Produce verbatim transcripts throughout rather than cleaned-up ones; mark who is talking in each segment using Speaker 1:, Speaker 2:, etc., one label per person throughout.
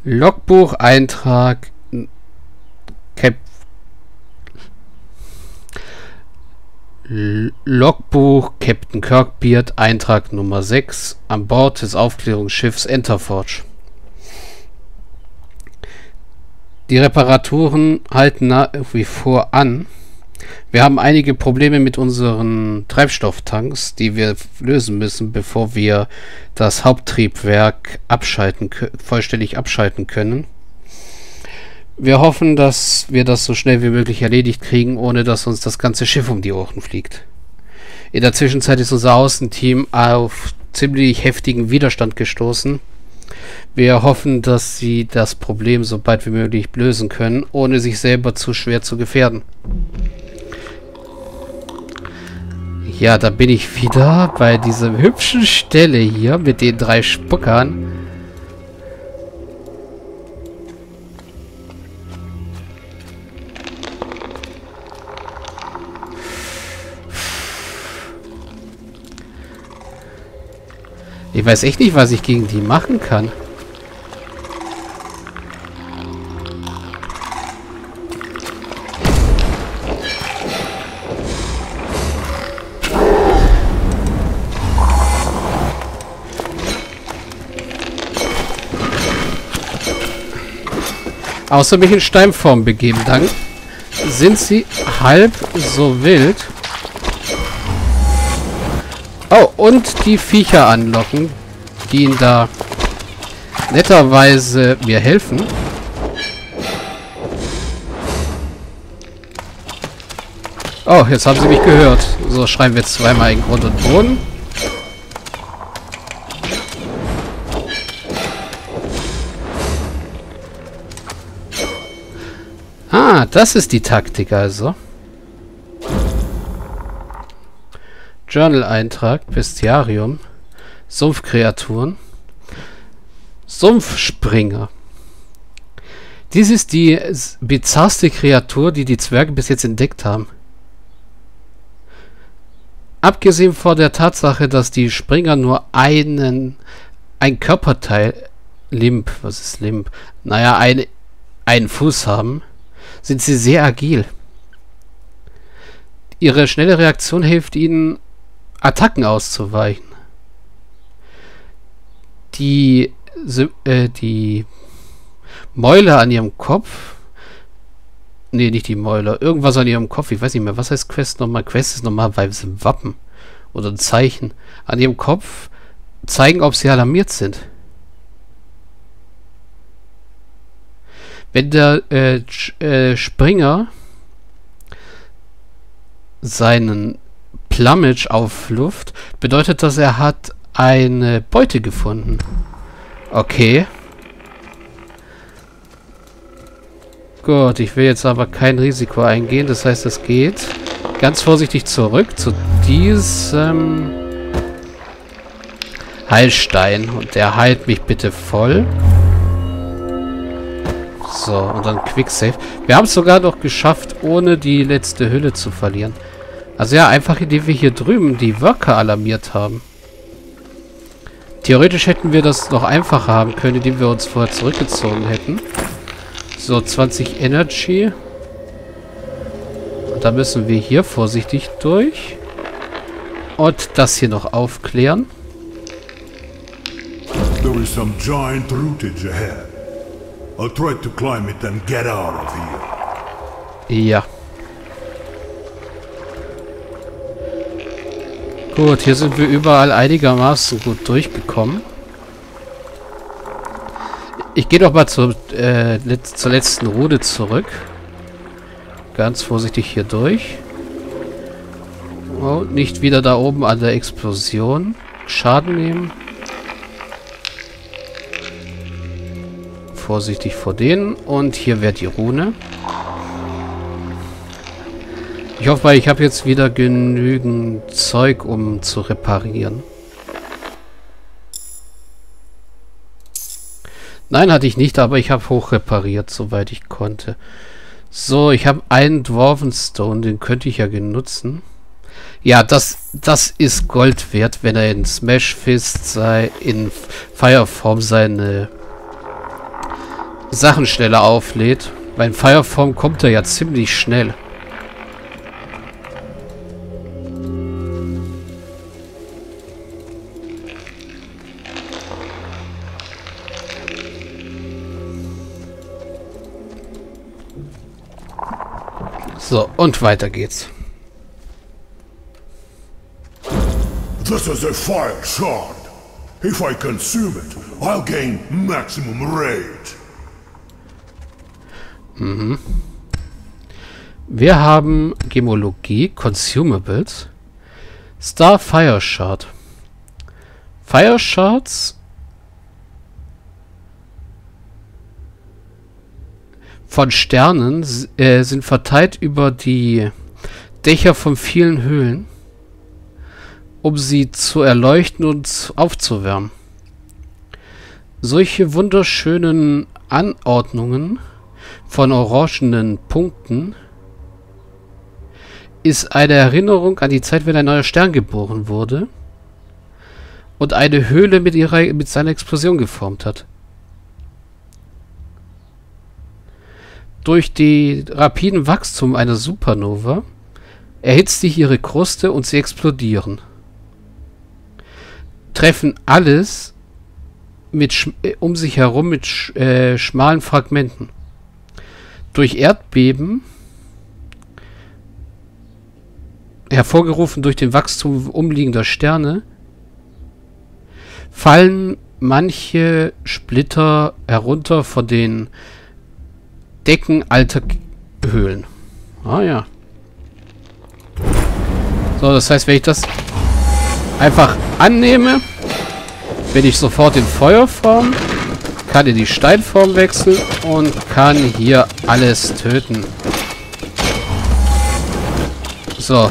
Speaker 1: Logbucheintrag Cap Logbuch Captain Kirkbeard, Eintrag Nummer sechs an Bord des Aufklärungsschiffs Enterforge. Die Reparaturen halten nach wie vor an. Wir haben einige Probleme mit unseren Treibstofftanks, die wir lösen müssen, bevor wir das Haupttriebwerk abschalten, vollständig abschalten können. Wir hoffen, dass wir das so schnell wie möglich erledigt kriegen, ohne dass uns das ganze Schiff um die Ohren fliegt. In der Zwischenzeit ist unser Außenteam auf ziemlich heftigen Widerstand gestoßen. Wir hoffen, dass sie das Problem so bald wie möglich lösen können, ohne sich selber zu schwer zu gefährden. Ja, da bin ich wieder bei dieser hübschen Stelle hier mit den drei Spuckern. Ich weiß echt nicht, was ich gegen die machen kann. Außer mich in Steinform begeben, dann sind sie halb so wild. Oh, und die Viecher anlocken, die ihnen da netterweise mir helfen. Oh, jetzt haben sie mich gehört. So, schreiben wir jetzt zweimal in Grund und Boden. Ah, das ist die Taktik also. Journal-Eintrag, Bestiarium, Sumpfkreaturen, Sumpfspringer. Dies ist die bizarrste Kreatur, die die Zwerge bis jetzt entdeckt haben. Abgesehen von der Tatsache, dass die Springer nur einen, ein Körperteil, Limb, was ist Limb? Naja, ein, einen Fuß haben, sind sie sehr agil. Ihre schnelle Reaktion hilft ihnen, Attacken auszuweichen. Die, äh, die Mäuler an ihrem Kopf, nee, nicht die Mäuler, irgendwas an ihrem Kopf, ich weiß nicht mehr, was heißt Quest nochmal? Quest ist normalerweise ein Wappen oder ein Zeichen. An ihrem Kopf zeigen, ob sie alarmiert sind. Wenn der äh, äh, Springer seinen Plumage auf Luft, bedeutet das, er hat eine Beute gefunden. Okay. Gut, ich will jetzt aber kein Risiko eingehen, das heißt, es geht ganz vorsichtig zurück zu diesem Heilstein. Und der heilt mich bitte voll. So, und dann Quicksave. Wir haben es sogar noch geschafft, ohne die letzte Hülle zu verlieren. Also ja, einfach indem wir hier drüben die Worker alarmiert haben. Theoretisch hätten wir das noch einfacher haben können, indem wir uns vorher zurückgezogen hätten. So, zwanzig Energy. Und da müssen wir hier vorsichtig durch. Und das hier noch aufklären.
Speaker 2: There is some giant rootage ahead. I'll try to climb it and get out of here.
Speaker 1: Ja. Gut, hier sind wir überall einigermaßen gut durchgekommen. Ich gehe doch mal zur, äh, letz zur letzten Runde zurück. Ganz vorsichtig hier durch. Oh, nicht wieder da oben an der Explosion Schaden nehmen. Vorsichtig vor denen. Und hier wäre die Rune. Ich hoffe mal, ich habe jetzt wieder genügend Zeug, um zu reparieren. Nein, hatte ich nicht, aber ich habe hoch repariert, soweit ich konnte. So, ich habe einen Dwarvenstone, den könnte ich ja genutzen. Ja, das, das ist Gold wert, wenn er in Smash Fist sei, in Fireform seine Sachen schneller auflädt. Beim Fireform kommt er ja ziemlich schnell. So, und weiter geht's.
Speaker 2: This is a fire shard. If I consume it, I'll gain maximum rage.
Speaker 1: Mhm. Wir haben Gemologie, Consumables, Star Fire Shard. Fire Shards von Sternen äh, sind verteilt über die Dächer von vielen Höhlen, um sie zu erleuchten und aufzuwärmen. Solche wunderschönen Anordnungen von orangenen Punkten ist eine Erinnerung an die Zeit, wenn ein neuer Stern geboren wurde und eine Höhle mit ihrer mit seiner Explosion geformt hat. Durch die rapiden Wachstum einer Supernova erhitzt sich ihre Kruste und sie explodieren. Treffen alles mit sch um sich herum mit sch äh, schmalen Fragmenten. Durch Erdbeben, hervorgerufen durch den Wachstum umliegender Sterne, fallen manche Splitter herunter von den Decken alter Höhlen. Ah ja. So, das heißt, wenn ich das einfach annehme, bin ich sofort in Feuerform, kann in die Steinform wechseln und kann hier alles töten. So.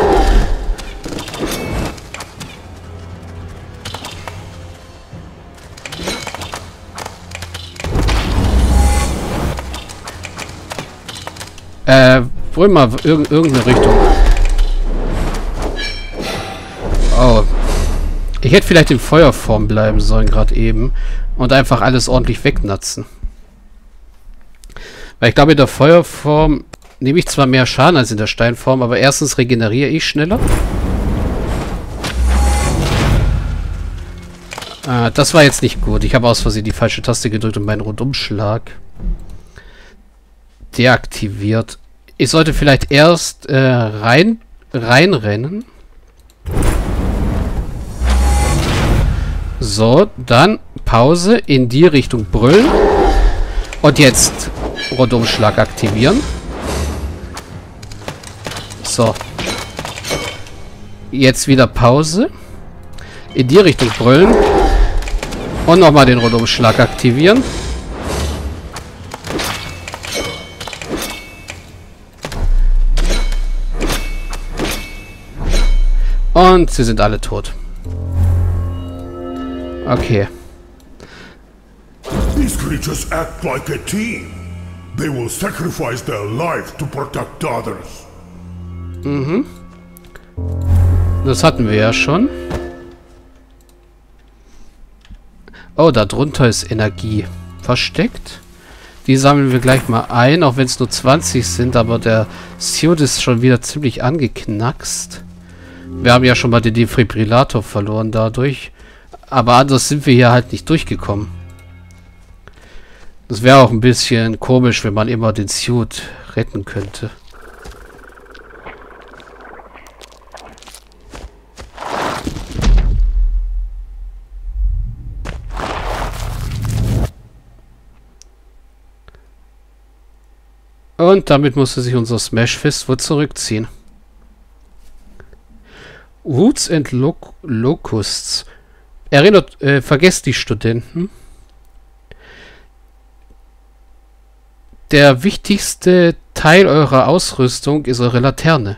Speaker 1: Äh, wollen wir irg irgendeine Richtung. Oh. Ich hätte vielleicht in Feuerform bleiben sollen, gerade eben. Und einfach alles ordentlich wegnatzen. Weil ich glaube, in der Feuerform nehme ich zwar mehr Schaden als in der Steinform, aber erstens regeneriere ich schneller. Äh, das war jetzt nicht gut. Ich habe aus Versehen die falsche Taste gedrückt und meinen Rundumschlag deaktiviert. Ich sollte vielleicht erst äh, rein reinrennen. So, dann Pause, in die Richtung brüllen. Und jetzt Rundumschlag aktivieren. So. Jetzt wieder Pause. In die Richtung brüllen. Und nochmal den Rundumschlag aktivieren. Und sie sind alle tot. Okay.
Speaker 2: These creatures act like a team. They will sacrifice their life to protect others.
Speaker 1: Mhm. Das hatten wir ja schon. Oh, da drunter ist Energie versteckt. Die sammeln wir gleich mal ein, auch wenn es nur zwanzig sind, aber der Suit ist schon wieder ziemlich angeknackst. Wir haben ja schon mal den Defibrillator verloren dadurch. Aber anders sind wir hier halt nicht durchgekommen. Das wäre auch ein bisschen komisch, wenn man immer den Suit retten könnte. Und damit musste sich unser Smash Fist wohl zurückziehen. Roots and Loc Locusts. Erinnert, äh, vergesst die Studenten. Der wichtigste Teil eurer Ausrüstung ist eure Laterne.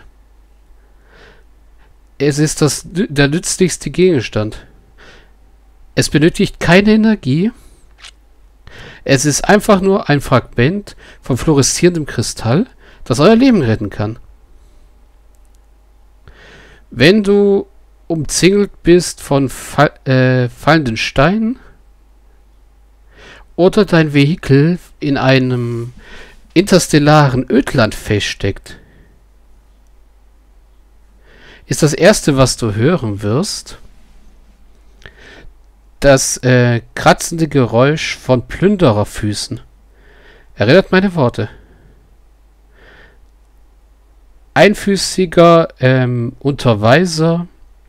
Speaker 1: Es ist das, der nützlichste Gegenstand. Es benötigt keine Energie. Es ist einfach nur ein Fragment von fluoreszierendem Kristall, das euer Leben retten kann. Wenn du umzingelt bist von fall, äh, fallenden Steinen oder dein Vehikel in einem interstellaren Ödland feststeckt, ist das erste, was du hören wirst, das äh, kratzende Geräusch von Plündererfüßen. Erinnert meine Worte. Einfüßiger ähm, Unterweiser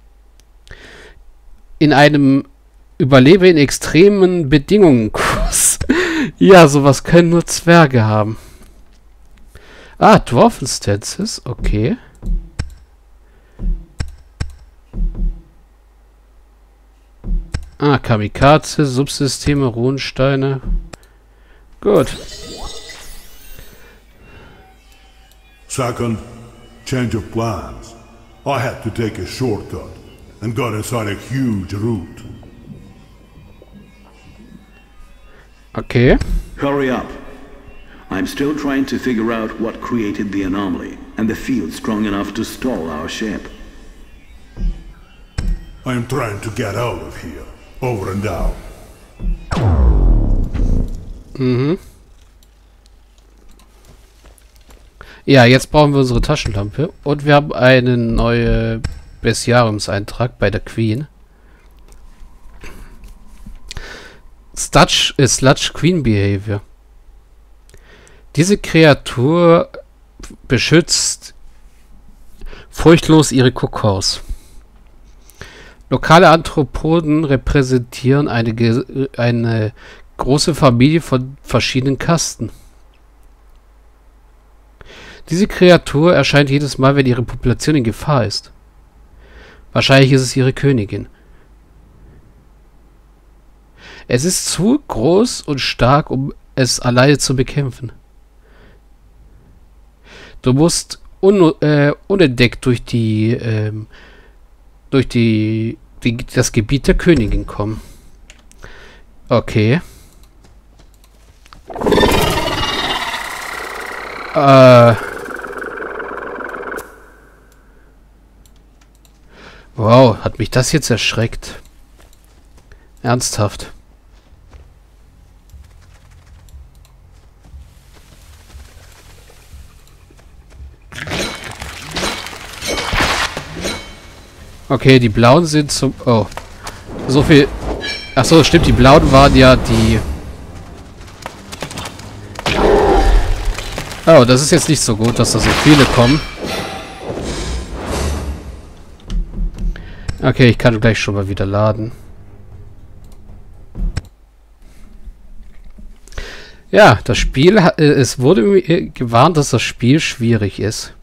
Speaker 1: in einem Überlebe in extremen Bedingungen Kurs. Ja, sowas können nur Zwerge haben. Ah, Dwarfen Stances, okay. Ah, Kamikaze, Subsysteme, Runensteine. Gut.
Speaker 2: Second, change of plans. I had to take a shortcut and got inside a huge route.
Speaker 1: Okay.
Speaker 3: Hurry up. I'm still trying to figure out what created the anomaly and the field strong enough to stall our ship.
Speaker 2: I am trying to get out of here. Over and out.
Speaker 1: Mhm. Ja, jetzt brauchen wir unsere Taschenlampe. Und wir haben einen neuen Bestiariumseintrag bei der Queen. Sludge, äh, Sludge Queen Behavior. Diese Kreatur beschützt furchtlos ihre Kokons. Lokale Anthropoden repräsentieren eine, ge eine große Familie von verschiedenen Kasten. Diese Kreatur erscheint jedes Mal, wenn ihre Population in Gefahr ist. Wahrscheinlich ist es ihre Königin. Es ist zu groß und stark, um es alleine zu bekämpfen. Du musst un äh, unentdeckt durch die ähm, durch die, die das Gebiet der Königin kommen. Okay. Äh. Wow, hat mich das jetzt erschreckt. Ernsthaft. Okay, die Blauen sind zum... Oh. So viel... Achso, stimmt, die Blauen waren ja die... Oh, das ist jetzt nicht so gut, dass da so viele kommen. Okay, ich kann gleich schon mal wieder laden. Ja, das Spiel... Äh, es wurde mir gewarnt, dass das Spiel schwierig ist.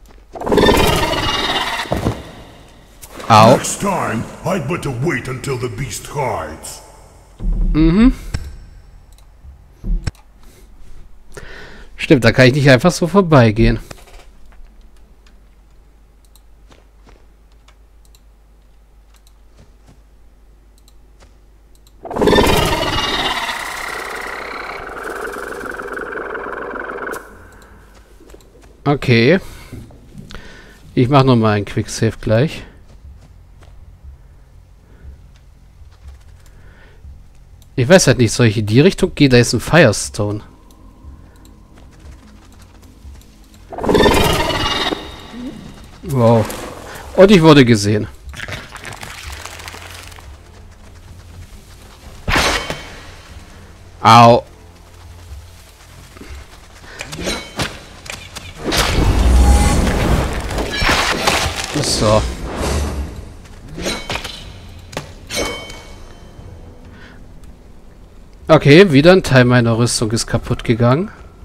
Speaker 1: Au.
Speaker 2: Next time, I'd better wait until the beast hides.
Speaker 1: Mhm. Stimmt, da kann ich nicht einfach so vorbeigehen. Okay. Ich mache nochmal einen Quicksave gleich. Ich weiß halt nicht, soll ich in die Richtung gehen? Da ist ein Firestone. Wow. Und ich wurde gesehen. Au. So. Okay, wieder ein Teil meiner Rüstung ist kaputt gegangen.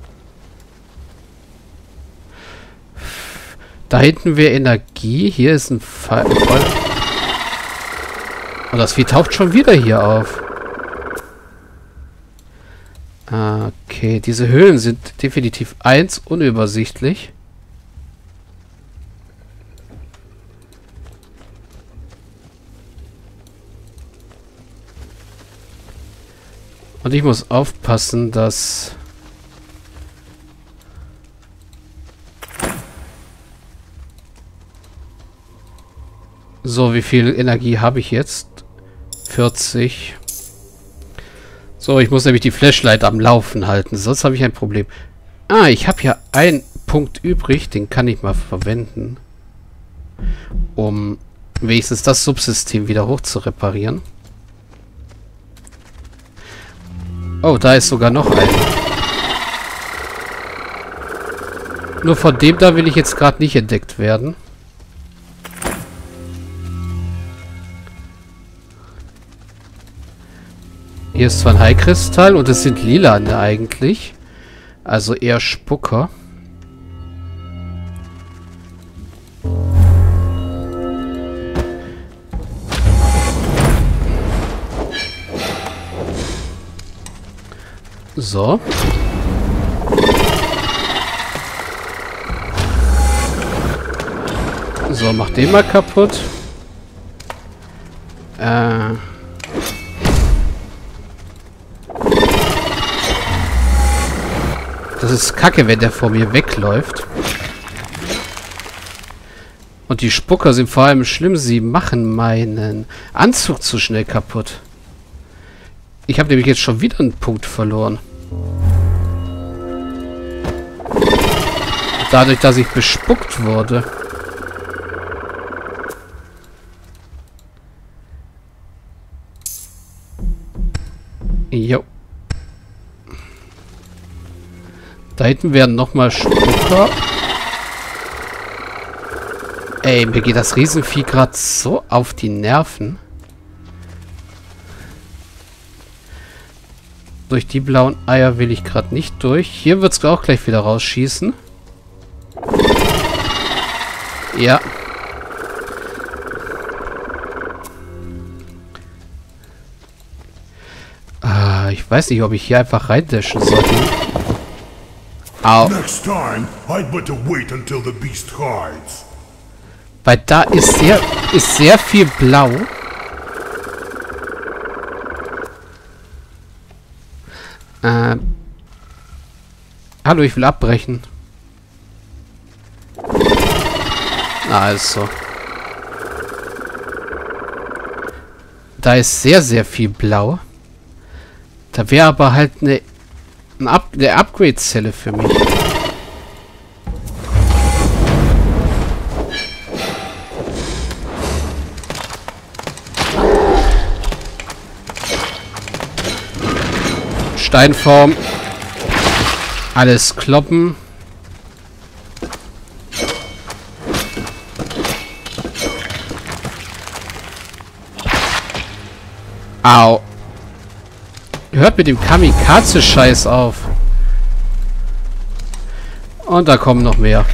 Speaker 1: Da hinten wäre Energie. Hier ist ein Fall. Und das Vieh taucht schon wieder hier auf. Okay, diese Höhlen sind definitiv eins unübersichtlich. Und ich muss aufpassen, dass... So, wie viel Energie habe ich jetzt? vierzig. So, ich muss nämlich die Flashlight am Laufen halten, sonst habe ich ein Problem. Ah, ich habe ja einen Punkt übrig, den kann ich mal verwenden, um wenigstens das Subsystem wieder hoch zu reparieren. Oh, da ist sogar noch ein. Nur von dem da will ich jetzt gerade nicht entdeckt werden. Hier ist zwar ein Heilkristall und es sind lilane eigentlich. Also eher Spucker. So. So, mach den mal kaputt. Äh. Das ist kacke, wenn der vor mir wegläuft. Und die Spucker sind vor allem schlimm. Sie machen meinen Anzug zu schnell kaputt. Ich habe nämlich jetzt schon wieder einen Punkt verloren. Dadurch, dass ich bespuckt wurde. Jo. Da hinten werden nochmal Spucker. Ey, mir geht das Riesenvieh gerade so auf die Nerven. Durch die blauen Eier will ich gerade nicht durch. Hier wird es auch gleich wieder rausschießen. Ja. Ah, ich weiß nicht, ob ich hier einfach reindashen sollte. Au.
Speaker 2: Next time, I'd better wait until the beast hides.
Speaker 1: Weil da ist sehr, ist sehr viel blau. Ähm. Hallo, ich will abbrechen. Also. Da ist sehr, sehr viel blau. Da wäre aber halt eine, eine, Up eine Upgrade-Zelle für mich. Steinform. Alles kloppen. Au. Hört mit dem Kamikaze-Scheiß auf. Und da kommen noch mehr.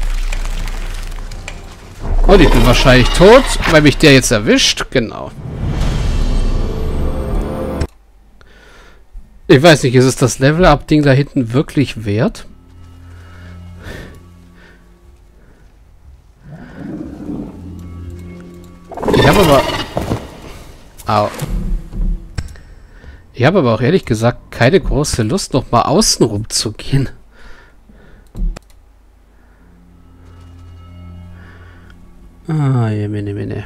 Speaker 1: Und ich bin wahrscheinlich tot, weil mich der jetzt erwischt. Genau. Ich weiß nicht, ist es das Level-Up-Ding da hinten wirklich wert? Ich habe aber... Au. Ich habe aber auch ehrlich gesagt keine große Lust, noch mal außen rum zu gehen. Ah, je, mene, mene.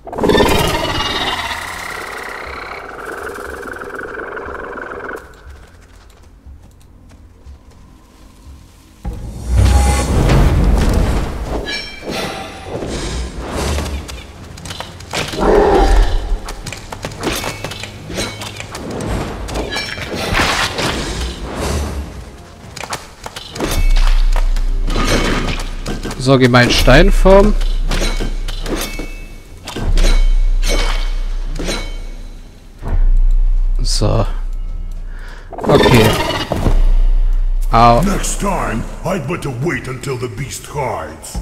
Speaker 1: So, geh mal in Steinform. So. Okay. Au.
Speaker 2: Next time, I'd better wait until the beast hides.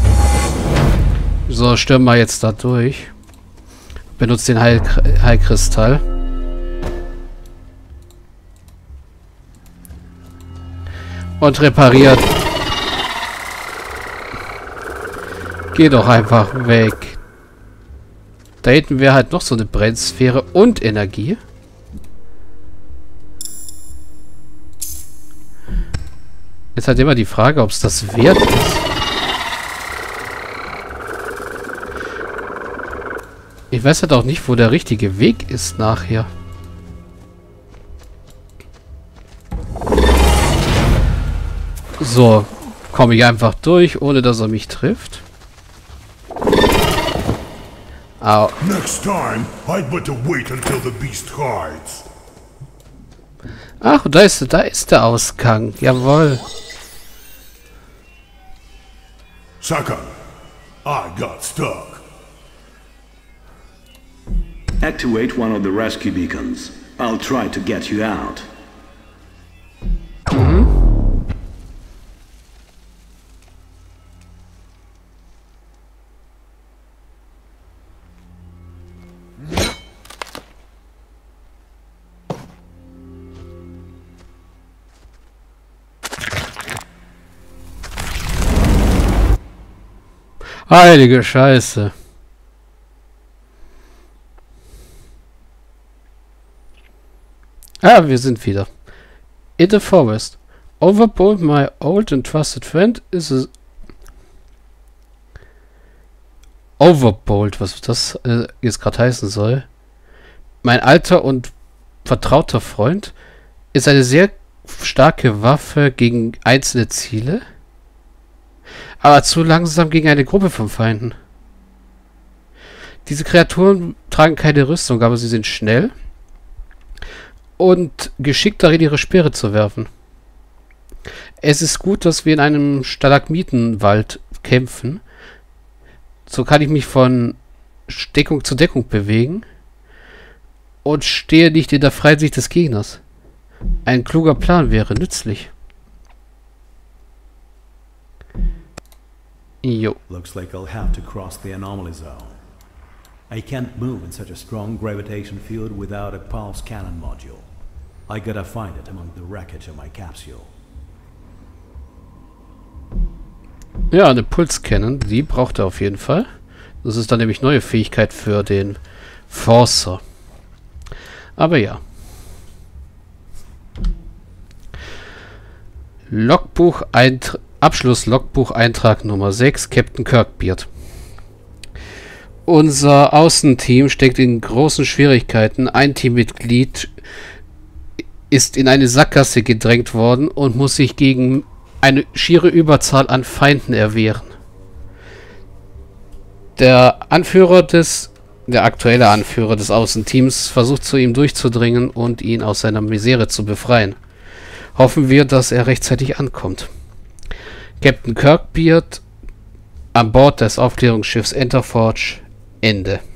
Speaker 1: So, stürmen wir jetzt da durch. Benutzt den Heil Heilkristall. Und repariert. Geh doch einfach weg. Da hinten wäre halt noch so eine Brennsphäre und Energie. Jetzt halt immer die Frage, ob es das wert ist. Ich weiß halt auch nicht, wo der richtige Weg ist nachher. So, komme ich einfach durch, ohne dass er mich trifft. Au.
Speaker 2: Next time, I'd better wait until the beast hides.
Speaker 1: Ach, da ist, da ist der Ausgang. Jawohl.
Speaker 2: Second, I got stuck.
Speaker 3: Activate one of the rescue beacons. I'll try to get you out.
Speaker 1: Mhm. Heilige Scheiße. Ah, wir sind wieder. In the forest. Overbold, my old and trusted friend, is a... Overbold, was das äh, jetzt gerade heißen soll. Mein alter und vertrauter Freund ist eine sehr starke Waffe gegen einzelne Ziele, aber zu langsam gegen eine Gruppe von Feinden. Diese Kreaturen tragen keine Rüstung, aber sie sind schnell und geschickt darin, ihre Speere zu werfen. Es ist gut, dass wir in einem Stalagmitenwald kämpfen. So kann ich mich von Deckung zu Deckung bewegen und stehe nicht in der freien Sicht des Gegners. Ein kluger Plan wäre nützlich. Jo.
Speaker 4: Looks like I'll have to cross the anomaly zone. I can't move in such a strong gravitation field without a pulse cannon module. I gotta find it among the wreckage of my capsule.
Speaker 1: Ja, eine Pulscannon, die braucht er auf jeden Fall. Das ist dann nämlich neue Fähigkeit für den Forcer. Aber ja. Logbuch Eintrag. Abschluss-Logbuch-Eintrag Nummer sechs, Captain Kirkbeard. Unser Außenteam steckt in großen Schwierigkeiten. Ein Teammitglied ist in eine Sackgasse gedrängt worden und muss sich gegen eine schiere Überzahl an Feinden erwehren. Der Anführer des, der aktuelle Anführer des Außenteams versucht zu ihm durchzudringen und ihn aus seiner Misere zu befreien. Hoffen wir, dass er rechtzeitig ankommt. Captain Kirkbeard an Bord des Aufklärungsschiffs Enterforge. Ende.